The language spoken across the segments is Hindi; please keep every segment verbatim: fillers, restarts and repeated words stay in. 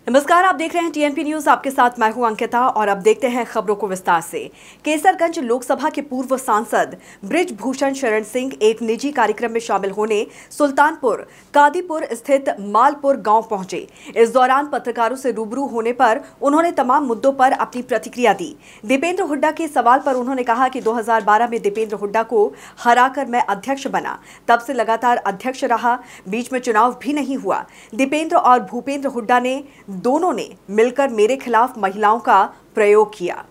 नमस्कार, आप देख रहे हैं टीएनपी न्यूज। आपके साथ मैं हूं अंकिता और अब देखते हैं खबरों को विस्तार से। केसरगंज लोकसभा के पूर्व सांसद बृजभूषण शरण सिंह एक निजी कार्यक्रम में शामिल होने सुल्तानपुर कादीपुर स्थित मालपुर गांव पहुंचे। इस दौरान पत्रकारों से रूबरू होने पर उन्होंने तमाम मुद्दों पर अपनी प्रतिक्रिया दी। दीपेंद्र हुड्डा के सवाल पर उन्होंने कहा कि दो हजार बारह में दीपेंद्र हुड्डा को हराकर मैं अध्यक्ष बना, तब से लगातार अध्यक्ष रहा, बीच में चुनाव भी नहीं हुआ। दीपेंद्र और भूपेंद्र हुड्डा ने दोनों ने मिलकर मेरे खिलाफ महिलाओं का प्रयोग किया।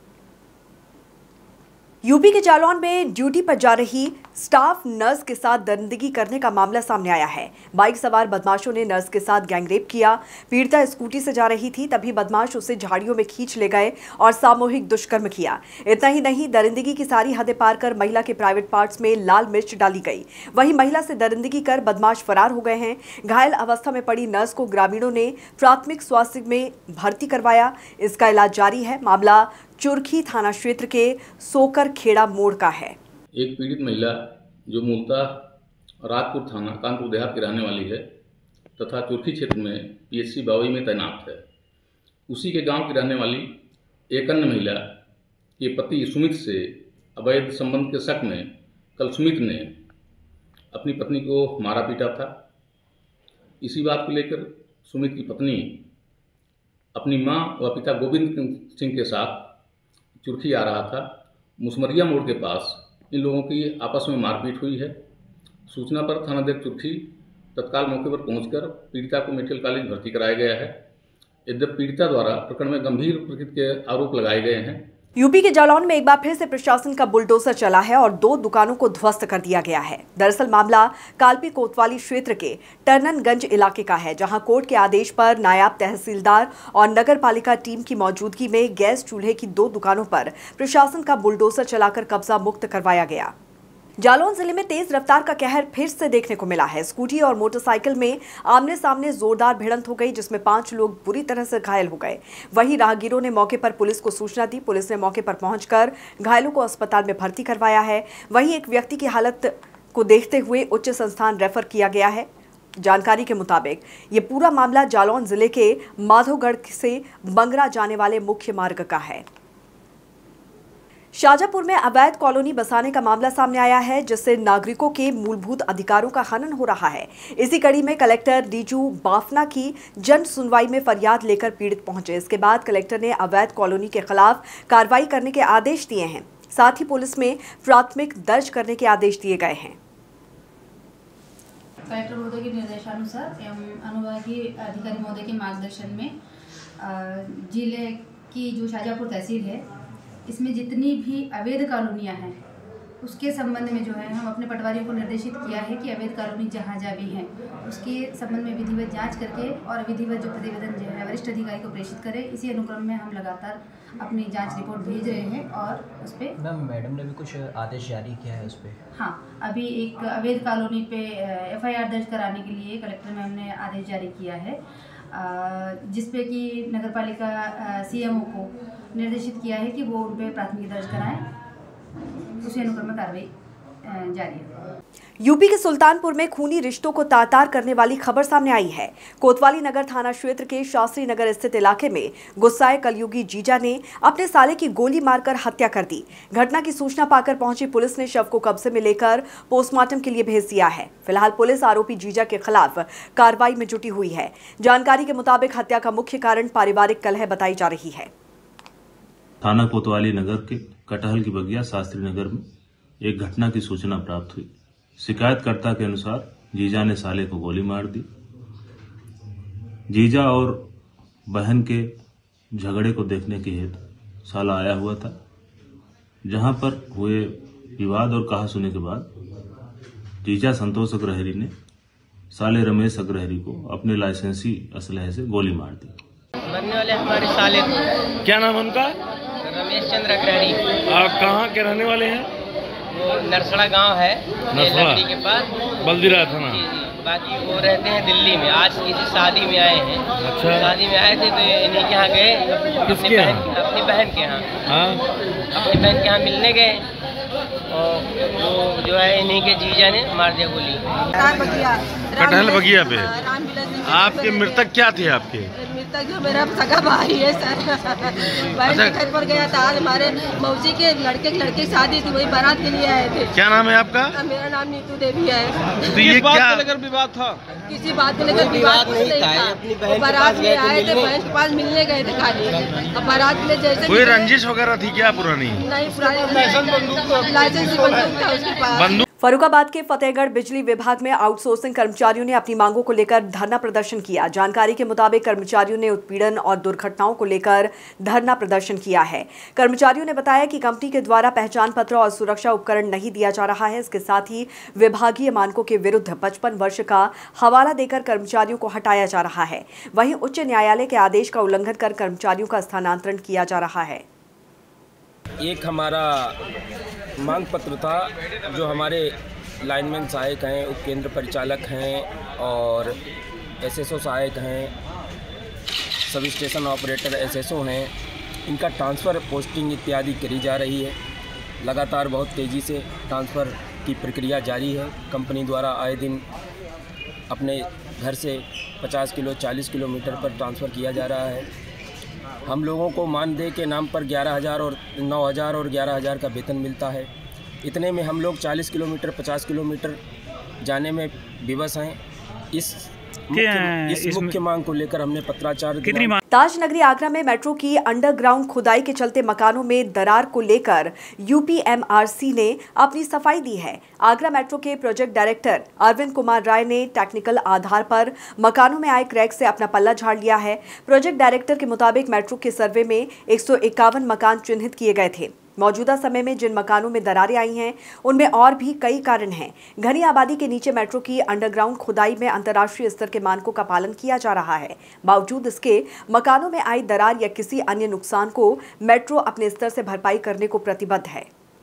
यूपी के जालौन में ड्यूटी पर जा रही स्टाफ नर्स के साथ दरिंदगी करने का मामला सामने आया है। बाइक सवार बदमाशों ने नर्स के साथ गैंगरेप किया। पीड़िता स्कूटी से जा रही थी, तभी बदमाश उसे झाड़ियों में खींच ले गए और सामूहिक दुष्कर्म किया। इतना ही नहीं, दरिंदगी की सारी हदें पार कर महिला के प्राइवेट पार्ट्स में लाल मिर्च डाली गई। वहीं महिला से दरिंदगी कर बदमाश फरार हो गए हैं। घायल अवस्था में पड़ी नर्स को ग्रामीणों ने प्राथमिक स्वास्थ्य में भर्ती करवाया। इसका इलाज जारी है। मामला चुरखी थाना क्षेत्र के सोकर खेड़ा मोड़ का है। एक पीड़ित महिला जो मूलतः राजपुर थाना कानपुर देहात की रहने वाली है तथा चुरखी क्षेत्र में पीएचसी बावई में तैनात है, उसी के गांव की रहने वाली एक अन्य महिला के पति सुमित से अवैध संबंध के शक में कल सुमित ने अपनी पत्नी को मारा पीटा था। इसी बात को लेकर सुमित की पत्नी अपनी मां व पिता गोविंद सिंह के साथ चुरखी आ रहा था। मुसमरिया मोड़ के पास इन लोगों की आपस में मारपीट हुई है। सूचना पर थानाध्यक्ष चुरखी तत्काल मौके पर पहुंचकर पीड़िता को मेडिकल कॉलेज भर्ती कराया गया है। यद्यपि पीड़िता द्वारा प्रकरण में गंभीर प्रकृति के आरोप लगाए गए हैं। यूपी के जालौन में एक बार फिर से प्रशासन का बुलडोजर चला है और दो दुकानों को ध्वस्त कर दिया गया है। दरअसल मामला कालपी कोतवाली क्षेत्र के टर्ननगंज इलाके का है, जहां कोर्ट के आदेश पर नायब तहसीलदार और नगर पालिका टीम की मौजूदगी में गैस चूल्हे की दो दुकानों पर प्रशासन का बुलडोजर चलाकर कब्जा मुक्त करवाया गया। जालौन जिले में तेज रफ्तार का कहर फिर से देखने को मिला है। स्कूटी और मोटरसाइकिल में आमने सामने जोरदार भिड़ंत हो गई, जिसमें पांच लोग बुरी तरह से घायल हो गए। वहीं राहगीरों ने मौके पर पुलिस को सूचना दी। पुलिस ने मौके पर पहुंचकर घायलों को अस्पताल में भर्ती करवाया है। वहीं एक व्यक्ति की हालत को देखते हुए उच्च संस्थान रेफर किया गया है। जानकारी के मुताबिक ये पूरा मामला जालौन जिले के माधोगढ़ से बंगरा जाने वाले मुख्य मार्ग का है। शाजापुर में अवैध कॉलोनी बसाने का मामला सामने आया है, जिससे नागरिकों के मूलभूत अधिकारों का हनन हो रहा है। इसी कड़ी में कलेक्टर डीजू बाफना की जन सुनवाई में फरियाद लेकर पीड़ित पहुंचे। इसके बाद कलेक्टर ने अवैध कॉलोनी के खिलाफ कार्रवाई करने के आदेश दिए हैं। साथ ही पुलिस में प्राथमिक दर्ज करने के आदेश दिए गए हैं। कलेक्टर महोदय के निर्देशानुसार एवं अनुभागीय अधिकारी महोदय के मार्गदर्शन में जिले की जो शाजापुर तहसील है, इसमें जितनी भी अवैध कॉलोनियाँ हैं उसके संबंध में जो है हम अपने पटवारियों को निर्देशित किया है कि अवैध कॉलोनी जहाँ जहाँ भी हैं उसके संबंध में विधिवत जांच करके और विधिवत जो प्रतिवेदन जो है वरिष्ठ अधिकारी को प्रेषित करें। इसी अनुक्रम में हम लगातार अपनी जांच रिपोर्ट भेज रहे हैं और उस पर मैम मैडम ने भी कुछ आदेश जारी किया है उस पर। हाँ, अभी एक अवैध कॉलोनी पे एफ आई आर दर्ज कराने के लिए कलेक्टर मैम ने आदेश जारी किया है, जिसपे कि नगर पालिका सी एम ओ को निर्देशित किया है कि वो उन पर प्राथमिकी दर्ज कराएं। उसी अनुक्रम में कार्रवाई जारी है। यूपी के सुल्तानपुर में खूनी रिश्तों को तार-तार करने वाली खबर सामने आई है। कोतवाली नगर थाना क्षेत्र के शास्त्री नगर स्थित इलाके में गुस्साए कलयुगी जीजा ने अपने साले की गोली मारकर हत्या कर दी। घटना की सूचना पाकर पहुंची पुलिस ने शव को कब्जे में लेकर पोस्टमार्टम के लिए भेज दिया है। फिलहाल पुलिस आरोपी जीजा के खिलाफ कार्रवाई में जुटी हुई है। जानकारी के मुताबिक हत्या का मुख्य कारण पारिवारिक कलह बताई जा रही है। थाना कोतवाली नगर के कटहल की बगिया शास्त्री नगर में एक घटना की सूचना प्राप्त हुई। शिकायतकर्ता के अनुसार जीजा ने साले को गोली मार दी। जीजा और बहन के झगड़े को देखने के हेतु साला आया हुआ था, जहां पर हुए विवाद और कहासुनी के बाद जीजा संतोष अग्रहरी ने साले रमेश अग्रहरी को अपने लाइसेंसी असलहे से गोली मार दी। मरने वाले हमारे साले। क्या नाम उनका? रमेश चंद्र अग्रहरी। आप कहाँ के रहने वाले हैं? वो नरसड़ा गांव है, नरसड़ा के पास, बल्दिरा थाना। जी जी। बाकी वो रहते हैं दिल्ली में। आज किसी शादी में आए हैं। अच्छा। शादी में आए थे तो इन्हीं के यहाँ गए, अपनी बहन अपनी बहन के यहाँ हाँ अपनी बहन के यहाँ मिलने गए और वो जो है इन्हीं के जीजा ने मार दिया गोली। कटहल बगिया पे। आपके मृतक क्या थे? आपके तक जो मेरा सगा भाई है सर, बहन के घर पर गया था। आज हमारे मौसी के लड़के की लड़के की शादी थी, वही बारात के लिए आए थे। क्या नाम है आपका? मेरा नाम नीतू देवी है। तो ये क्या लेकर विवाद था? किसी बात को लेकर विवाद नहीं था। बारात में आए थे, बहन के पास मिलने गए थे खाली। अब बारात में जैसे कोई रंजिश वगैरह थी क्या पुरानी? नहीं, पुरानी लाइसेंस बंदूक था उसके पास। फर्रुखाबाद के फतेहगढ़ बिजली विभाग में आउटसोर्सिंग कर्मचारियों ने अपनी मांगों को लेकर धरना प्रदर्शन किया। जानकारी के मुताबिक कर्मचारियों ने उत्पीड़न और दुर्घटनाओं को लेकर धरना प्रदर्शन किया है। कर्मचारियों ने बताया कि कंपनी के द्वारा पहचान पत्र और सुरक्षा उपकरण नहीं दिया जा रहा है। इसके साथ ही विभागीय मानकों के विरुद्ध पचपन वर्ष का हवाला देकर कर्मचारियों को हटाया जा रहा है। वहीं उच्च न्यायालय के आदेश का उल्लंघन कर कर्मचारियों का स्थानांतरण किया जा रहा है। एक हमारा मांग पत्र था, जो हमारे लाइनमैन सहायक हैं, उप केंद्र परिचालक हैं और एसएसओ सहायक हैं, सब स्टेशन ऑपरेटर एसएसओ हैं, इनका ट्रांसफ़र पोस्टिंग इत्यादि करी जा रही है। लगातार बहुत तेज़ी से ट्रांसफ़र की प्रक्रिया जारी है। कंपनी द्वारा आए दिन अपने घर से पचास किलो चालीस किलोमीटर पर ट्रांसफ़र किया जा रहा है। हम लोगों को मानदेय के नाम पर ग्यारह हज़ार और नौ हज़ार और ग्यारह हज़ार का वेतन मिलता है। इतने में हम लोग चालीस किलोमीटर पचास किलोमीटर जाने में विवश हैं। इस मुख्य, इस मुख्य मांग को लेकर हमने पत्राचार कितनी ताज नगरी आगरा में मेट्रो की अंडरग्राउंड खुदाई के चलते मकानों में दरार को लेकर यूपीएमआरसी ने अपनी सफाई दी है। आगरा मेट्रो के प्रोजेक्ट डायरेक्टर अरविंद कुमार राय ने टेक्निकल आधार पर मकानों में आए क्रैक से अपना पल्ला झाड़ लिया है। प्रोजेक्ट डायरेक्टर के मुताबिक मेट्रो के सर्वे में एक सौ इक्यावन मकान चिन्हित किए गए थे। मौजूदा समय में जिन मकानों में दरारें आई हैं, उनमें और भी कई कारण हैं। घनी आबादी के नीचे मेट्रो की अंडरग्राउंड खुदाई में अंतर्राष्ट्रीय स्तर के मानकों का पालन किया जा रहा है। बावजूद इसके मकानों में आई दरार या किसी अन्य नुकसान को मेट्रो अपने स्तर से भरपाई करने को प्रतिबद्ध है।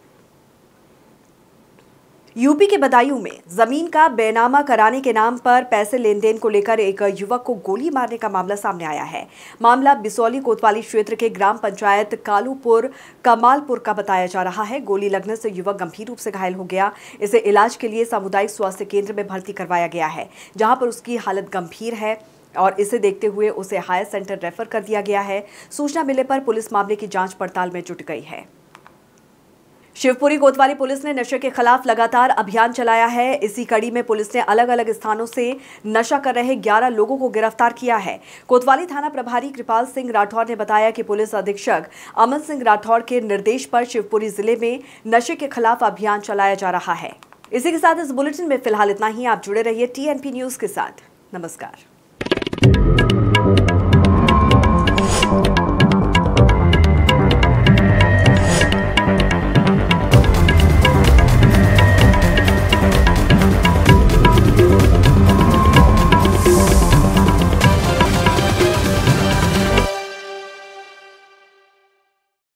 यूपी के बदायूं में जमीन का बेनामा कराने के नाम पर पैसे लेन देन को लेकर एक युवक को गोली मारने का मामला सामने आया है। मामला बिसौली कोतवाली क्षेत्र के ग्राम पंचायत कालूपुर कमालपुर का बताया जा रहा है। गोली लगने से युवक गंभीर रूप से घायल हो गया। इसे इलाज के लिए सामुदायिक स्वास्थ्य केंद्र में भर्ती करवाया गया है, जहां पर उसकी हालत गंभीर है और इसे देखते हुए उसे हायर सेंटर रेफर कर दिया गया है। सूचना मिलने पर पुलिस मामले की जाँच पड़ताल में जुट गई है। शिवपुरी कोतवाली पुलिस ने नशे के खिलाफ लगातार अभियान चलाया है। इसी कड़ी में पुलिस ने अलग अलग स्थानों से नशा कर रहे ग्यारह लोगों को गिरफ्तार किया है। कोतवाली थाना प्रभारी कृपाल सिंह राठौर ने बताया कि पुलिस अधीक्षक अमन सिंह राठौर के निर्देश पर शिवपुरी जिले में नशे के खिलाफ अभियान चलाया जा रहा है। इसी के साथ इस बुलेटिन में फिलहाल इतना ही। आप जुड़े रहिए टीएनपी न्यूज के साथ। नमस्कार।